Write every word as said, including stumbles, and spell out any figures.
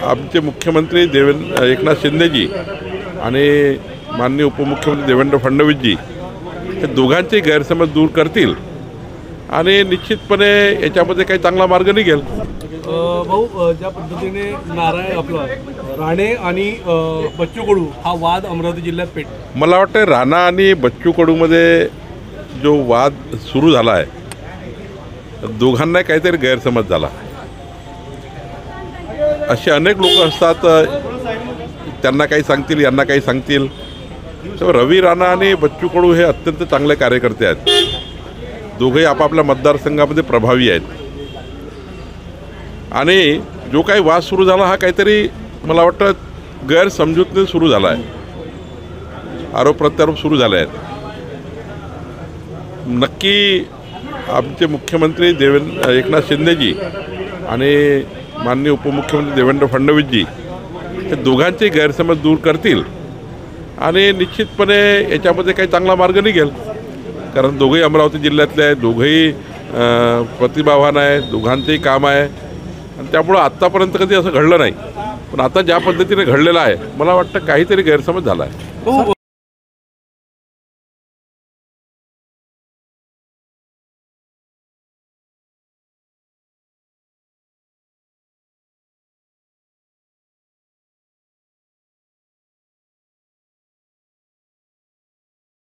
आमचे मुख्यमंत्री देवेंद्र एकनाथ शिंदेजी आणि माननीय उपमुख्यमंत्री देवेंद्र फडणवीसजी हे दोघांचे गैरसमज दूर करतील आणि निश्चितपणे याच्यामध्ये काही चांगला मार्ग निघेल। भाऊ, ज्या पद्धतीने नारायण आपलं राणे आणि बच्चू कडू हा वाद अमरावती जिल्ह्यात पेट मला वाटतं राणा आणि बच्चू कडूमध्ये जो वाद सुरू झाला आहे, दोघांना काहीतरी गैरसमज झाला। असे अनेक लोक असतात, त्यांना काही सांगतील, यांना काही सांगतील। तर रवी राणा आणि बच्चू कडू हे अत्यंत चांगले कार्यकर्ते आहेत, दोघेही आपापल्या मतदारसंघामध्ये प्रभावी आहेत आणि जो काही वाद सुरू झाला हा काहीतरी मला वाटतं गैरसमजुतीने सुरू झाला आहे, आरोप प्रत्यारोप सुरू झाले आहेत। नक्की आमचे मुख्यमंत्री देवेंद्र एकनाथ शिंदेजी आणि माननीय उपमुख्यमंत्री देवेंद्र फडणवीसजी हे दोघांचे गैरसमज दूर करतील आणि निश्चितपणे याच्यामध्ये काही चांगला मार्ग निघेल, कारण दोघेही अमरावती जिल्ह्यातले आहेत, दोघेही प्रतिभावान आहे, दोघांचेही काम आहे आणि त्यामुळं आत्तापर्यंत कधी असं घडलं नाही, पण आता ज्या पद्धतीने घडलेलं आहे मला वाटतं काहीतरी गैरसमज झाला आहे।